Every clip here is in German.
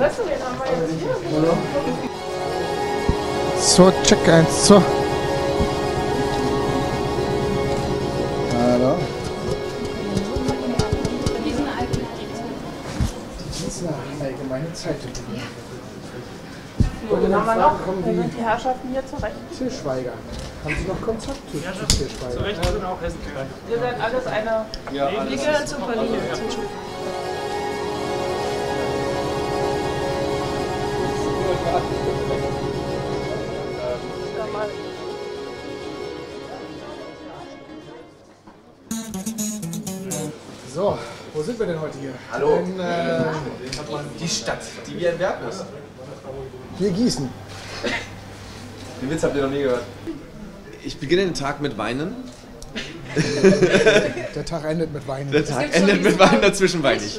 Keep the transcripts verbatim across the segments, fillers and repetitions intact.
Weißt du, wen haben wir jetzt hier? So, check eins, so. Hallo. Allgemeine Zeitung. So, den haben wir noch. Da sind die Herrschaften hier zurecht. Til Schweiger. Haben Sie noch Kontakt zu Til Schweiger? Zurecht sind auch Hessen. Ihr seid alles eine. Ja, alles. Wir gehören zur Familie. So, wo sind wir denn heute hier? Hallo. In, äh, Die Stadt, die wie ein Berg ist. hier Gießen. Den Witz habt ihr noch nie gehört. Ich beginne den Tag mit Weinen. Der Tag endet mit Weinen. Der Tag endet mit Weinen, dazwischen weine ich.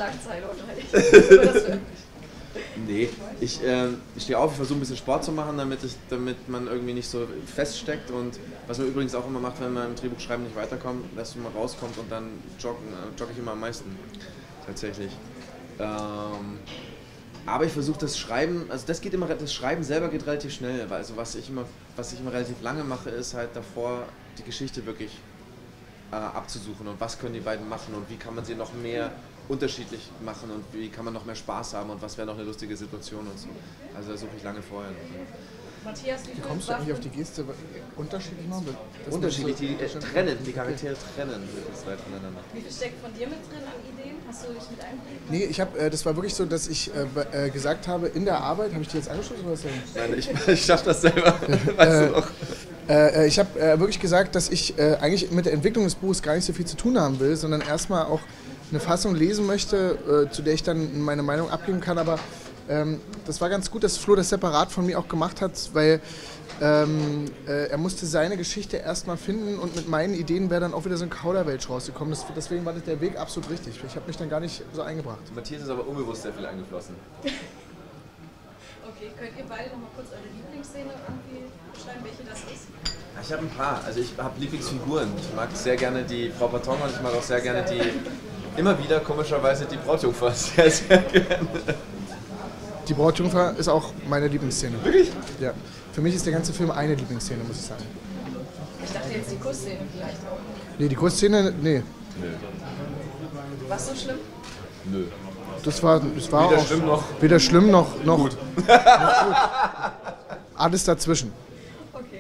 Nee, ich, äh, ich stehe auf, ich versuche ein bisschen Sport zu machen, damit, ich, damit man irgendwie nicht so feststeckt. Und was man übrigens auch immer macht, wenn man im Drehbuchschreiben nicht weiterkommt, dass man rauskommt und dann joggen, äh, jogge ich immer am meisten. Tatsächlich. Ähm, aber ich versuche das Schreiben, also das geht immer, das Schreiben selber geht relativ schnell. Also was ich immer, was ich immer relativ lange mache, ist halt davor die Geschichte wirklich äh, abzusuchen und was können die beiden machen und wie kann man sie noch mehr unterschiedlich machen und wie kann man noch mehr Spaß haben und was wäre noch eine lustige Situation und so. Also da suche ich lange vorher. Matthias, wie Wie kommst du eigentlich auf die Geste unterschiedlich machen? Das Unterschiedlich, die so- äh, trennen, die Charaktere trennen zwei voneinander. Wie viel steckt von dir mit drin an Ideen? Hast du dich mit eingebracht? Nee, ich hab, äh, das war wirklich so, dass ich äh, be- äh, gesagt habe, in der Arbeit, habe ich die jetzt angeschlossen oder was denn? Nein, ich, ich schaffe das selber, weißt du noch. Äh, ich habe äh, wirklich gesagt, dass ich äh, eigentlich mit der Entwicklung des Buches gar nicht so viel zu tun haben will, sondern erstmal auch eine Fassung lesen möchte, äh, zu der ich dann meine Meinung abgeben kann. Aber ähm, das war ganz gut, dass Flo das separat von mir auch gemacht hat, weil ähm, äh, er musste seine Geschichte erstmal finden und mit meinen Ideen wäre dann auch wieder so ein Kauderwelsch rausgekommen. Das, deswegen war das der Weg absolut richtig. Ich habe mich dann gar nicht so eingebracht. Matthias ist aber unbewusst sehr viel eingeflossen. Okay, könnt ihr beide noch mal kurz eure Lieblingsszene irgendwie beschreiben, welche das ist? Ich habe ein paar, also ich habe Lieblingsfiguren. Ich mag sehr gerne die Frau Paton und ich mag auch sehr gerne die, immer wieder komischerweise die Brautjungfer sehr, sehr gerne. Die Brautjungfer ist auch meine Lieblingsszene. Wirklich? Ja. Für mich ist der ganze Film eine Lieblingsszene, muss ich sagen. Ich dachte jetzt die Kussszene vielleicht auch. Nee, die Kursszene, nee. Nö. Was so schlimm? Nö. Das war, das war Weder auch schlimm noch weder schlimm noch, noch gut. noch gut. Alles dazwischen. Okay.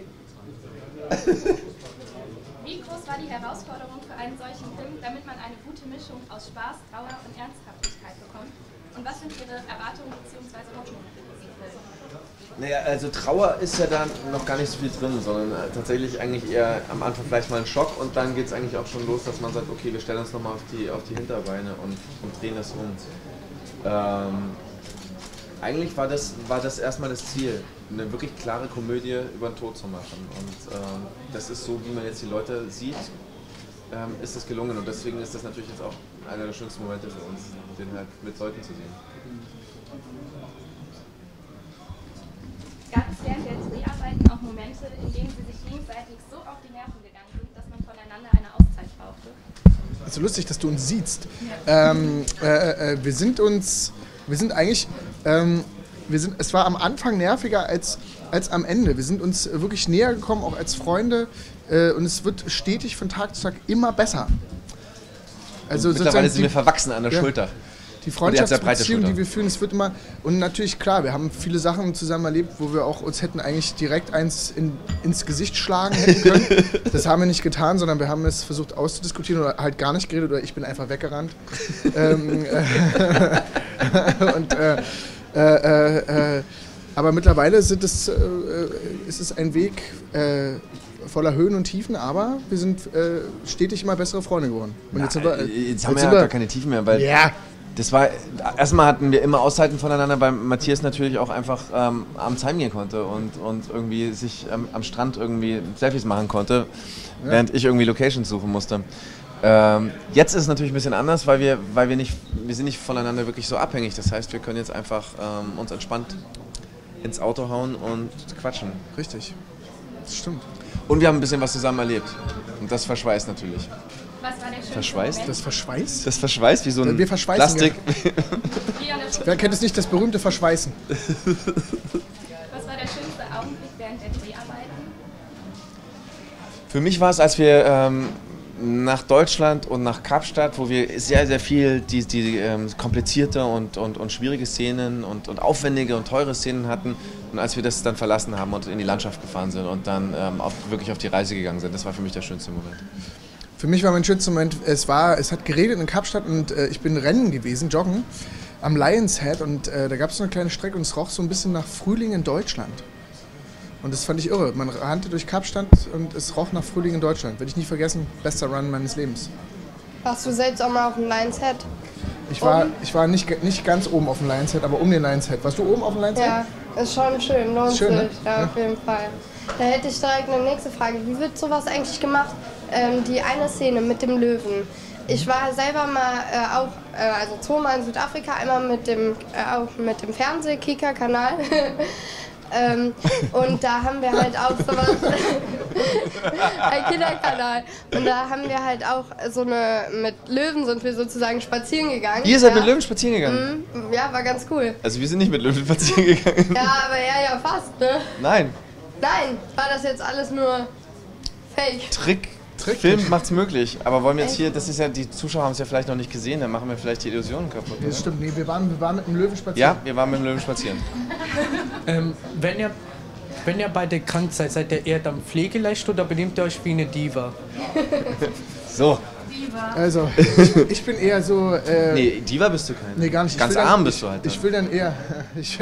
Wie groß war die Herausforderung für einen solchen Film, damit man eine gute Mischung aus Spaß, Trauer und Ernsthaftigkeit bekommt? Und was sind Ihre Erwartungen bzw. Hoffnungen für diesen Film? Naja, also Trauer ist ja da noch gar nicht so viel drin, sondern äh, tatsächlich eigentlich eher am Anfang vielleicht mal ein Schock und dann geht es eigentlich auch schon los, dass man sagt, okay, wir stellen uns nochmal auf die, auf die Hinterbeine und, und drehen das um. Ähm, eigentlich war das, war das erstmal das Ziel, eine wirklich klare Komödie über den Tod zu machen. Und ähm, das ist so, wie man jetzt die Leute sieht, ähm, ist es gelungen. Und deswegen ist das natürlich jetzt auch einer der schönsten Momente für uns, den halt mit Leuten zu sehen. Gab es während der Dreharbeiten auch Momente, in denen Sie sich gegenseitig so auf die Nerven gegangen sind, dass man voneinander eine Auszeit brauchte? Also lustig, dass du uns siehst. Ähm, äh, äh, wir sind uns, wir sind eigentlich, ähm, wir sind, es war am Anfang nerviger als, als am Ende. Wir sind uns wirklich näher gekommen, auch als Freunde, äh, und es wird stetig von Tag zu Tag immer besser. Also Und mittlerweile sind die, wir verwachsen an der ja. Schulter. Die Und ihr habt sehr breite Freundschaftsbeziehung, die Schultern. wir führen, es wird immer, und natürlich klar, wir haben viele Sachen zusammen erlebt, wo wir auch uns hätten eigentlich direkt eins in, ins Gesicht schlagen hätten können. Das haben wir nicht getan, sondern wir haben es versucht auszudiskutieren oder halt gar nicht geredet oder ich bin einfach weggerannt. ähm, äh, und, äh, äh, äh, aber mittlerweile sind es, äh, ist es ein Weg äh, voller Höhen und Tiefen, aber wir sind äh, stetig immer bessere Freunde geworden. Und Na, jetzt, sind wir, jetzt haben wir sind ja gar keine Tiefen mehr, weil ja. das war, erstmal hatten wir immer Auszeiten voneinander, weil Matthias natürlich auch einfach ähm, abends heimgehen konnte und, und irgendwie sich ähm, am Strand irgendwie Selfies machen konnte, ja. während ich irgendwie Locations suchen musste. Ähm, jetzt ist es natürlich ein bisschen anders, weil wir, weil wir nicht, wir sind nicht voneinander wirklich so abhängig. Das heißt, wir können jetzt einfach ähm, uns entspannt ins Auto hauen und quatschen. Richtig, das stimmt. Und wir haben ein bisschen was zusammen erlebt. Und das verschweißt natürlich. Was war der schönste Verschweißt? Moment? Das verschweißt? Das verschweißt wie so ein Wir verschweißen, Plastik. Wie an der Wer kennt es nicht, das berühmte Verschweißen? Was war der schönste Augenblick während der Dreharbeiten? Für mich war es, als wir ähm, nach Deutschland und nach Kapstadt, wo wir sehr, sehr viel die, die ähm, komplizierte und, und, und schwierige Szenen und, und aufwendige und teure Szenen hatten. Und als wir das dann verlassen haben und in die Landschaft gefahren sind und dann ähm, auf, wirklich auf die Reise gegangen sind, das war für mich der schönste Moment. Für mich war mein schönster Moment, es, war, es hat geregnet in Kapstadt und äh, ich bin rennen gewesen, joggen, am Lions Head und äh, da gab es so eine kleine Strecke und es roch so ein bisschen nach Frühling in Deutschland. Und das fand ich irre. Man rannte durch Kapstadt und es roch nach Frühling in Deutschland. Werde ich nie vergessen, bester Run meines Lebens. Warst du selbst auch mal auf dem Lions Head? Ich war, ich war nicht, nicht ganz oben auf dem Lions Head, aber um den Lions Head. Warst du oben auf dem Lions Head? Ja, ist schon schön, lohnt Ist schön, sich, ne? ja, Ja. auf jeden Fall. Da hätte ich direkt eine nächste Frage. Wie wird sowas eigentlich gemacht? Ähm, die eine Szene mit dem Löwen. Ich war selber mal äh, auch, äh, also zweimal in Südafrika, einmal mit dem, äh, auch mit dem Fernseh-Kika-Kanal. ähm, und da haben wir halt auch sowas, ein Kinderkanal. Und da haben wir halt auch so eine, mit Löwen sind wir sozusagen spazieren gegangen. Ihr seid ja. mit Löwen spazieren gegangen? Mhm, ja, war ganz cool. Also wir sind nicht mit Löwen spazieren gegangen. Ja, aber ja, ja, fast, ne? Nein, Nein, war das jetzt alles nur Fake? Trick. Trick. Film macht's möglich, aber wollen wir jetzt hier, das ist ja, die Zuschauer haben es ja vielleicht noch nicht gesehen, dann machen wir vielleicht die Illusionen kaputt. Nee, das Oder? stimmt. Nee, wir waren, wir waren mit dem Löwen spazieren. Ja, wir waren mit dem Löwen spazieren. Ähm, wenn ihr, wenn ihr beide krank seid, seid ihr eher dann pflegeleicht oder benehmt ihr euch wie eine Diva? So. Also, ich, ich bin eher so... Äh, Nee, Diva bist du keine. Nee, gar nicht. Ich Ganz will dann- arm bist du halt. Ich dann. will dann eher... Ich,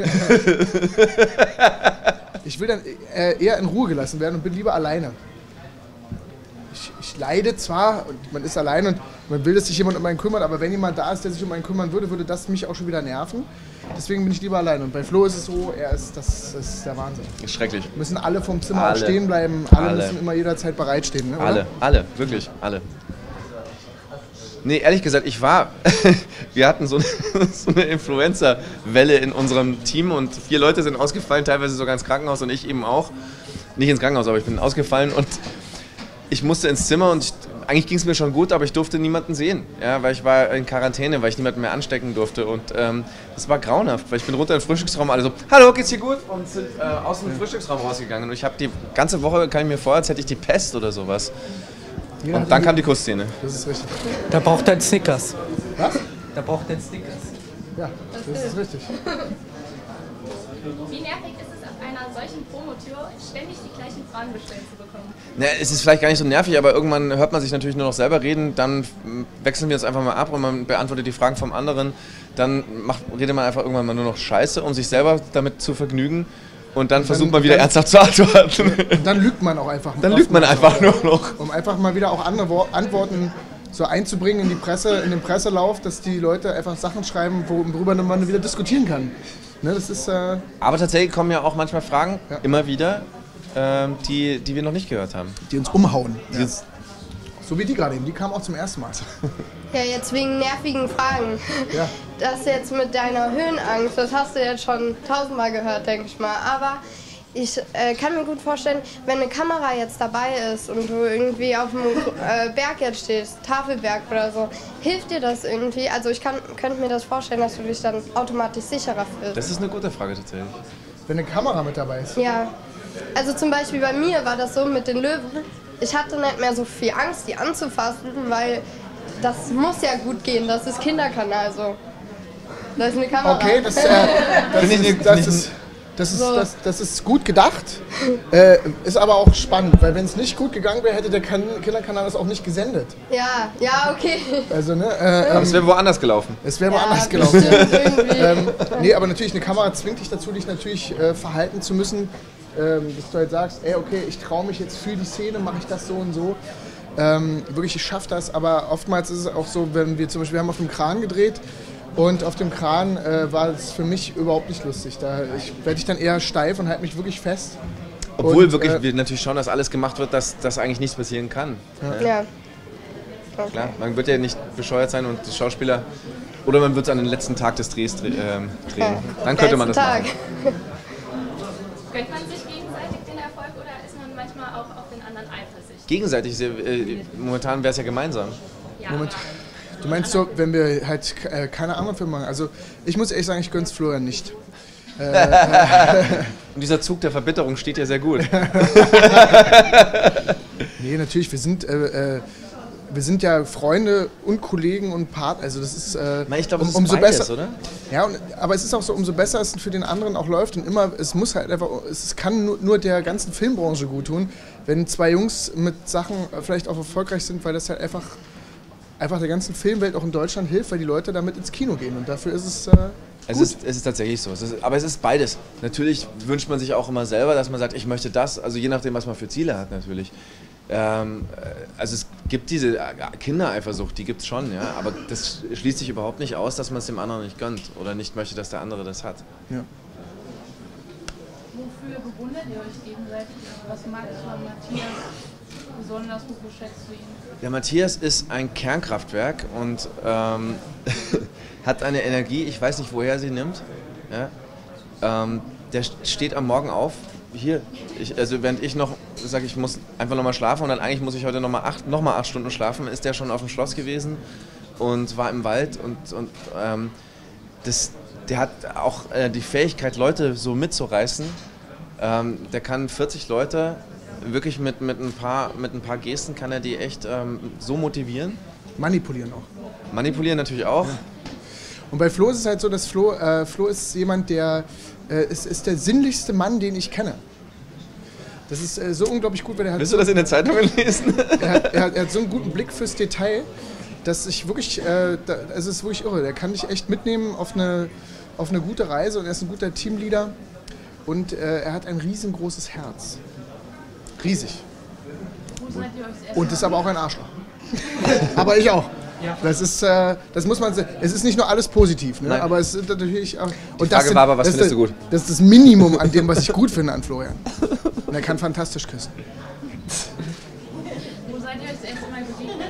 ich will dann äh, eher in Ruhe gelassen werden und bin lieber alleine. Ich, ich leide zwar und man ist allein und man will, dass sich jemand um einen kümmert, aber wenn jemand da ist, der sich um einen kümmern würde, würde das mich auch schon wieder nerven. Deswegen bin ich lieber allein. Und bei Flo ist es so, er ist, das ist der Wahnsinn. Ist schrecklich. Müssen alle vom Zimmer Alle. auch stehen bleiben. Alle, Alle. müssen immer jederzeit bereitstehen. Ne, oder? Alle, alle, wirklich, alle. Nee, ehrlich gesagt, ich war, wir hatten so eine, so eine Influencer-Welle in unserem Team und vier Leute sind ausgefallen, teilweise sogar ins Krankenhaus und ich eben auch. Nicht ins Krankenhaus, aber ich bin ausgefallen und ich musste ins Zimmer und ich, eigentlich ging es mir schon gut, aber ich durfte niemanden sehen, ja, weil ich war in Quarantäne, weil ich niemanden mehr anstecken durfte und ähm, das war grauenhaft, weil ich bin runter in den Frühstücksraum, alle so, hallo, geht's dir gut? Und sind äh, aus dem Frühstücksraum rausgegangen und ich habe die ganze Woche, kann ich mir vor, als hätte ich die Pest oder sowas. Jeder Und hat dann irgendwie- kam die Kussszene. Das ist richtig. Da braucht er einen Snickers. Was? Da braucht er einen Snickers. Ja, das ist richtig. Wie nervig ist es, auf einer solchen Promotür ständig die gleichen Fragen gestellt zu bekommen? Ja, es ist vielleicht gar nicht so nervig, aber irgendwann hört man sich natürlich nur noch selber reden, dann mm, wechseln wir uns einfach mal ab und man beantwortet die Fragen vom anderen. Dann macht, redet man einfach irgendwann mal nur noch Scheiße, um sich selber damit zu vergnügen. Und dann versucht man wieder dann- ernsthaft zu antworten. Und dann lügt man auch einfach. Dann lügt man einfach nur noch. Um einfach mal wieder auch andere Wo- Antworten so einzubringen in die Presse, in den Presselauf, dass die Leute einfach Sachen schreiben, worüber man wieder diskutieren kann. Ne, das ist... Äh, Aber tatsächlich kommen ja auch manchmal Fragen, Ja. immer wieder, ähm, die, die wir noch nicht gehört haben. die uns umhauen. Die Ja. uns- So wie die gerade eben, die kamen auch zum ersten Mal. Ja, jetzt wegen nervigen Fragen. Ja. Das jetzt mit deiner Höhenangst, das hast du jetzt schon tausendmal gehört, denke ich mal. Aber ich äh, kann mir gut vorstellen, wenn eine Kamera jetzt dabei ist und du irgendwie auf dem äh, Berg jetzt stehst, Tafelberg oder so, hilft dir das irgendwie? Also ich kann, könnte mir das vorstellen, dass du dich dann automatisch sicherer fühlst. Das ist eine gute Frage tatsächlich. Wenn eine Kamera mit dabei ist. Ja, also zum Beispiel bei mir war das so mit den Löwen. Ich hatte nicht mehr so viel Angst, die anzufassen, weil das muss ja gut gehen. Das ist Kinderkanal so. Da ist eine Kamera. Okay, das, äh, das, Finde ich- ist, das, finde ich- ist, das, ist, So. das, das ist gut gedacht, äh, ist aber auch spannend, weil wenn es nicht gut gegangen wäre, hätte der kan Kinderkanal das auch nicht gesendet. Ja, ja, okay. Also, ne, äh, Aber ähm, es wäre woanders gelaufen. es wäre Ja, woanders gelaufen. bestimmt irgendwie. ähm, nee, aber natürlich, eine Kamera zwingt dich dazu, dich natürlich äh, verhalten zu müssen, ähm, dass du halt sagst, ey, okay, ich traue mich jetzt für die Szene, mache ich das so und so. Ähm, wirklich, ich schaffe das, aber oftmals ist es auch so, wenn wir zum Beispiel, wir haben auf dem Kran gedreht und auf dem Kran äh, war es für mich überhaupt nicht lustig. Da ich, werde ich dann eher steif und halte mich wirklich fest. Obwohl Und, wirklich äh, wir natürlich schauen, dass alles gemacht wird, dass, dass eigentlich nichts passieren kann. Ja. Klar, man wird ja nicht bescheuert sein und die Schauspieler... Oder man wird es an den letzten Tag des Drehs dre ähm, drehen. Dann könnte man das Letzten machen. Tag. Gönnt man man sich gegenseitig den Erfolg oder ist man manchmal auch auf den anderen eifersüchtig? Gegenseitig, äh, momentan wäre es ja gemeinsam. Ja, Moment. aber- Du meinst so, wenn wir halt äh, keine anderen Filme machen. Also ich muss ehrlich sagen, ich gönn's Florian nicht. Und dieser Zug der Verbitterung steht ja sehr gut. Nee, natürlich, wir sind, äh, äh, wir sind ja Freunde und Kollegen und Partner. Also das ist äh, Ich glaube, es ist umso beides, besser, oder? Ja, und, aber es ist auch so, umso besser es für den anderen auch läuft und immer, es muss halt einfach, es kann nur, nur der ganzen Filmbranche gut tun, wenn zwei Jungs mit Sachen vielleicht auch erfolgreich sind, weil das halt einfach, einfach der ganzen Filmwelt auch in Deutschland hilft, weil die Leute damit ins Kino gehen und dafür ist es äh, Es gut. ist, es ist tatsächlich so. Es ist, aber es ist beides. Natürlich wünscht man sich auch immer selber, dass man sagt, ich möchte das, also je nachdem, was man für Ziele hat natürlich. Ähm, also es gibt diese Kindereifersucht, die gibt es schon, ja, aber das schließt sich überhaupt nicht aus, dass man es dem anderen nicht gönnt oder nicht möchte, dass der andere das hat. Ja. Wofür bewundert ihr euch gegenseitig? Was magst du an Matthias besonders? Wofür schätzt du ihn? Der Matthias ist ein Kernkraftwerk und ähm, hat eine Energie, ich weiß nicht, woher sie nimmt. Ja? Ähm, der steht am Morgen auf, hier, ich, also während ich noch sage, ich muss einfach nochmal schlafen und dann eigentlich muss ich heute nochmal acht, noch mal acht Stunden schlafen, ist der schon auf dem Schloss gewesen und war im Wald und, und ähm, das, der hat auch äh, die Fähigkeit, Leute so mitzureißen. Ähm, der kann vierzig Leute wirklich mit, mit, ein paar, mit ein paar Gesten kann er die echt ähm, so motivieren. Manipulieren auch. Manipulieren natürlich auch. Ja. Und bei Flo ist es halt so, dass Flo, äh, Flo ist jemand, der äh, ist, ist der sinnlichste Mann, den ich kenne. Das ist äh, so unglaublich gut, weil er hat, Willst du das in den Zeitungen lesen? er hat, er hat, er hat so einen guten Blick fürs Detail, dass ich wirklich, äh, da, also es ist wirklich irre. Der kann dich echt mitnehmen auf eine, auf eine gute Reise und er ist ein guter Teamleader und äh, er hat ein riesengroßes Herz. Riesig. Wo seid ihr euch das erste Und ist aber auch ein Arschloch. Aber ich auch. Das ist, äh, das muss man, es ist nicht nur alles positiv, ne? Nein. Aber es ist natürlich auch. Und Frage sind, war aber, was das findest ist, du gut? Das ist das Minimum an dem, was ich gut finde an Florian. Und er kann fantastisch küssen. Wo seid ihr euch das erste Mal begegnet?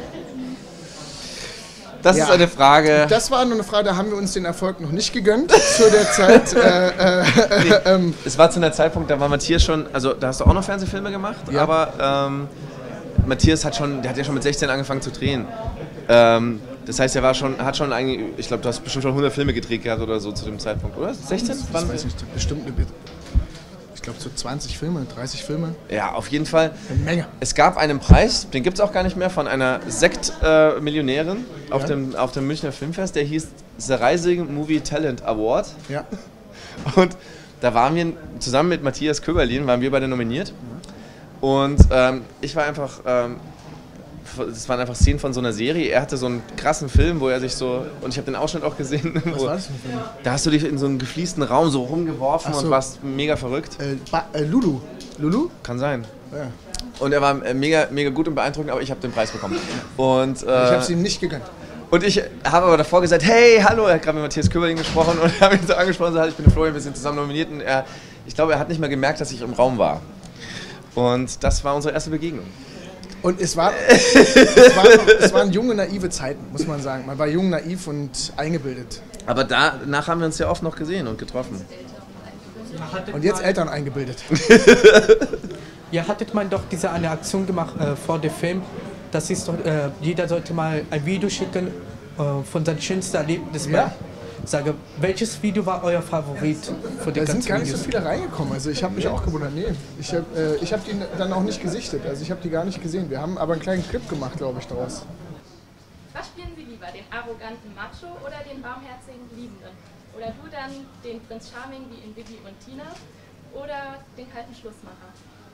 Das Ja. ist eine Frage. Das war nur eine Frage, da haben wir uns den Erfolg noch nicht gegönnt zu der Zeit. äh, äh, Nee, ähm, es war zu einer Zeitpunkt, da war Matthias schon, also da hast du auch noch Fernsehfilme gemacht, Ja. aber ähm, Matthias hat schon, der hat ja schon mit sechzehn angefangen zu drehen. Ähm, das heißt, er war schon, hat schon eigentlich, ich glaube, du hast bestimmt schon hundert Filme gedreht gehabt oder so zu dem Zeitpunkt, oder? sechzehn? ich Wann? weiß nicht, bestimmt eine, ich glaube so zwanzig Filme, dreißig Filme. Ja, auf jeden Fall. Eine Menge. Es gab einen Preis, den gibt es auch gar nicht mehr, von einer Sekt-Millionärin auf, Ja. dem, auf dem Münchner Filmfest, der hieß The Rising Movie Talent Award. Ja. Und da waren wir zusammen mit Matthias Köberlin, waren wir beide nominiert. Und ähm, ich war einfach, ähm, das waren einfach Szenen von so einer Serie. Er hatte so einen krassen Film, wo er sich so, und ich habe den Ausschnitt auch gesehen, Was wo, war das für ein Film? da hast du dich in so einen gefliesten Raum so rumgeworfen Ach so. und warst mega verrückt. Äh, ba äh, Lulu. Lulu? Kann sein. Ja. Und er war äh, mega, mega gut und beeindruckend, aber ich habe den Preis bekommen. Und, äh, Ich habe es ihm nicht gegönnt. und ich habe aber davor gesagt, hey, hallo, er hat gerade mit Matthias Köberlin gesprochen und habe ihn so angesprochen, so, halt, ich bin der Florian, wir sind zusammen nominiert und er, ich glaube, er hat nicht mehr gemerkt, dass ich im Raum war. Und das war unsere erste Begegnung. Und es, war, es, war, es waren junge, naive Zeiten, muss man sagen. Man war jung, naiv und eingebildet. Aber danach haben wir uns ja oft noch gesehen und getroffen. Und jetzt Eltern eingebildet. Ihr hattet mal doch diese eine Aktion gemacht äh, vor dem Film. Das ist doch, äh, jeder sollte mal ein Video schicken äh, von seinem schönsten Erlebnis. Ja. Sage, welches Video war euer Favorit für die Da sind ganzen gar nicht so Videos? viele reingekommen. Also ich habe mich auch gewundert. Nee, ich habe äh, ich hab die dann auch nicht gesichtet. Also ich habe die gar nicht gesehen. Wir haben aber einen kleinen Clip gemacht, glaube ich, daraus. Was spielen Sie lieber, den arroganten Macho oder den barmherzigen Liebenden? Oder du dann den Prinz Charming wie in Bibi und Tina oder den kalten Schlussmacher?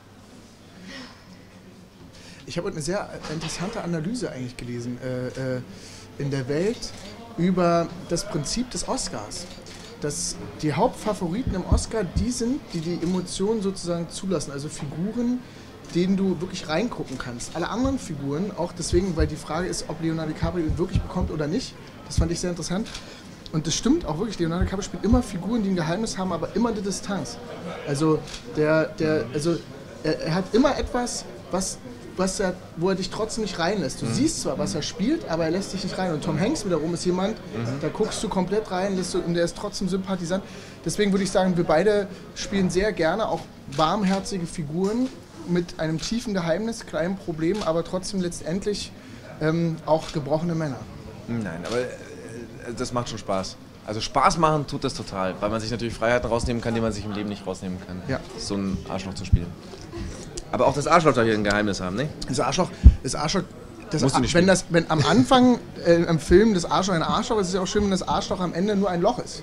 Ich habe eine sehr interessante Analyse eigentlich gelesen äh, äh, in der Welt über das Prinzip des Oscars. Dass die Hauptfavoriten im Oscar die sind, die die Emotionen sozusagen zulassen. Also Figuren, denen du wirklich reingucken kannst. Alle anderen Figuren, auch deswegen, weil die Frage ist, ob Leonardo DiCaprio ihn wirklich bekommt oder nicht. Das fand ich sehr interessant. Und das stimmt auch wirklich, Leonardo DiCaprio spielt immer Figuren, die ein Geheimnis haben, aber immer eine Distanz. Also, der, der, also er, er hat immer etwas, was, was er, wo er dich trotzdem nicht reinlässt. Du mhm. siehst zwar, was er spielt, aber er lässt dich nicht rein. Und Tom Hanks wiederum ist jemand, mhm. da guckst du komplett rein lässt du, und der ist trotzdem sympathisant. Deswegen würde ich sagen, wir beide spielen sehr gerne, auch warmherzige Figuren mit einem tiefen Geheimnis, kleinen Problem, aber trotzdem letztendlich ähm, auch gebrochene Männer. Nein, aber äh, das macht schon Spaß. Also Spaß machen tut das total, weil man sich natürlich Freiheiten rausnehmen kann, die man sich im Leben nicht rausnehmen kann. Ja. So ein Arschloch zu spielen. Aber auch das Arschloch darf hier ein Geheimnis haben, ne? Das Arschloch, das Arschloch, das Musst du nicht wenn, spielen. das, wenn am Anfang äh, im Film das Arschloch ein Arschloch ist, ist es ja auch schön, wenn das Arschloch am Ende nur ein Loch ist.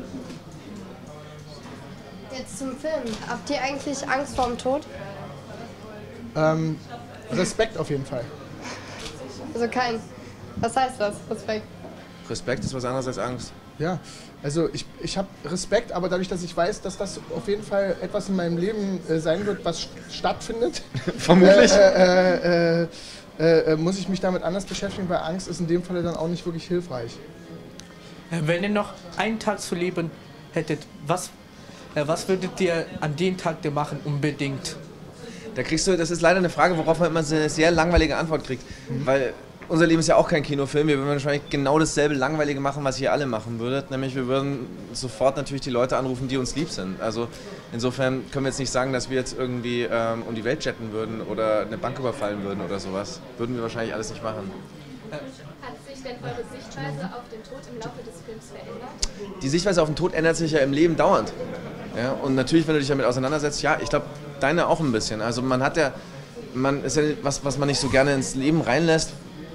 Jetzt zum Film. Habt ihr eigentlich Angst vorm Tod? Ähm, Respekt auf jeden Fall. Also kein. Was heißt das? Respekt. Respekt ist was anderes als Angst. Ja, also ich, ich habe Respekt, aber dadurch, dass ich weiß, dass das auf jeden Fall etwas in meinem Leben äh, sein wird, was st stattfindet, Vermutlich. Äh, äh, äh, äh, muss ich mich damit anders beschäftigen, weil Angst ist in dem Falle dann auch nicht wirklich hilfreich. Wenn ihr noch einen Tag zu leben hättet, was, äh, was würdet ihr an dem Tag denn machen unbedingt? Da kriegst du, das ist leider eine Frage, worauf man immer so eine sehr langweilige Antwort kriegt. Mhm. Weil unser Leben ist ja auch kein Kinofilm. Wir würden wahrscheinlich genau dasselbe Langweilige machen, was ihr alle machen würdet. Nämlich wir würden sofort natürlich die Leute anrufen, die uns lieb sind. Also insofern können wir jetzt nicht sagen, dass wir jetzt irgendwie ähm, um die Welt jetten würden oder eine Bank überfallen würden oder sowas. Würden wir wahrscheinlich alles nicht machen. Hat sich denn eure Sichtweise auf den Tod im Laufe des Films verändert? Die Sichtweise auf den Tod ändert sich ja im Leben dauernd. Ja? Und natürlich, wenn du dich damit auseinandersetzt, ja, ich glaube, deine auch ein bisschen. Also man hat ja, man ist ja was, was man nicht so gerne ins Leben reinlässt.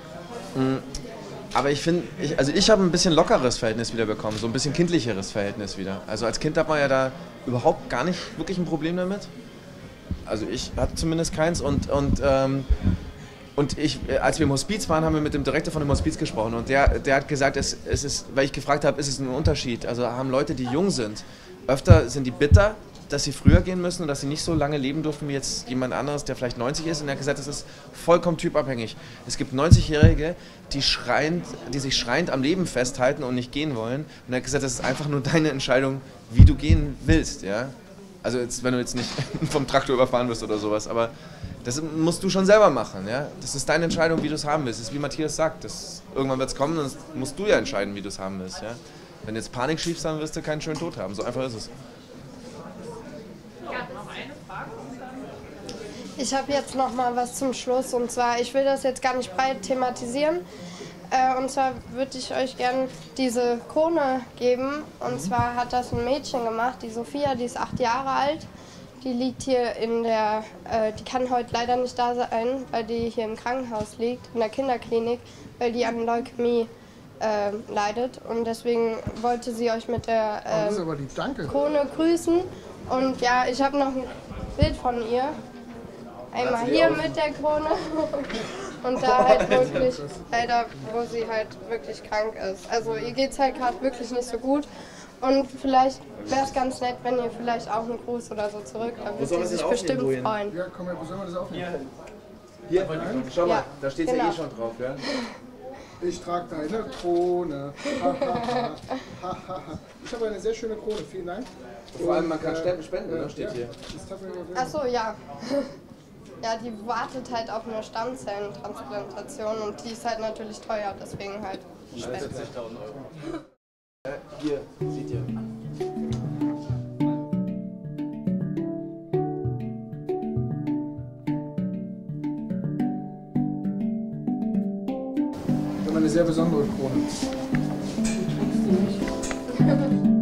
Aber ich finde, ich, also ich habe ein bisschen lockeres Verhältnis wieder bekommen, so ein bisschen kindlicheres Verhältnis wieder. Also als Kind hat man ja da überhaupt gar nicht wirklich ein Problem damit. Also ich hatte zumindest keins und, und, ähm, und ich, als wir im Hospiz waren, haben wir mit dem Direktor von dem Hospiz gesprochen und der, der hat gesagt, es, es ist, weil ich gefragt habe, ist es ein Unterschied? Also haben Leute, die jung sind, öfter sind die bitter, dass sie früher gehen müssen und dass sie nicht so lange leben durften wie jetzt jemand anderes, der vielleicht neunzig ist. Und er hat gesagt, das ist vollkommen typabhängig. Es gibt neunzigjährige, die, schreiend, die sich schreiend am Leben festhalten und nicht gehen wollen. Und er hat gesagt, das ist einfach nur deine Entscheidung, wie du gehen willst. Ja? Also jetzt, wenn du jetzt nicht vom Traktor überfahren wirst oder sowas. Aber das musst du schon selber machen. Ja? Das ist deine Entscheidung, wie du es haben willst. Das ist wie Matthias sagt. Das, irgendwann wird es kommen und das musst du ja entscheiden, wie du es haben willst. Ja? Wenn du jetzt Panik schiebst, dann wirst du keinen schönen Tod haben. So einfach ist es. Ich habe jetzt noch mal was zum Schluss und zwar, ich will das jetzt gar nicht breit thematisieren. Äh, und zwar würde ich euch gerne diese Krone geben. Und zwar hat das ein Mädchen gemacht, die Sophia, die ist acht Jahre alt. Die liegt hier in der, äh, die kann heute leider nicht da sein, weil die hier im Krankenhaus liegt, in der Kinderklinik, weil die an Leukämie äh, leidet. Und deswegen wollte sie euch mit der äh, das ist aber lieb, danke. Krone grüßen. Und ja, ich habe noch ein Bild von ihr. Einmal hier mit der Krone und da halt wirklich, leider, wo sie halt wirklich krank ist. Also ihr geht es halt gerade wirklich nicht so gut und vielleicht wäre es ganz nett, wenn ihr vielleicht auch einen Gruß oder so zurück, da würde sie sich bestimmt freuen. Ja, komm her, wo sollen wir das aufnehmen? Hier, schau mal, Ja, da steht genau. ja eh schon drauf. Ja? Ich trage deine Krone. Ha, ha, ha. Ha, ha, ha. Ich habe eine sehr schöne Krone, vielen Dank. Vor allem, man kann äh, spenden, äh, ne? Steht ja, hier. das darf man übersehen. Achso, ja. Ja, die wartet halt auf eine Stammzellentransplantation und die ist halt natürlich teuer, deswegen halt spenden. vierzigtausend Euro. Äh, hier, seht ihr. Das ist eine sehr besondere Krone.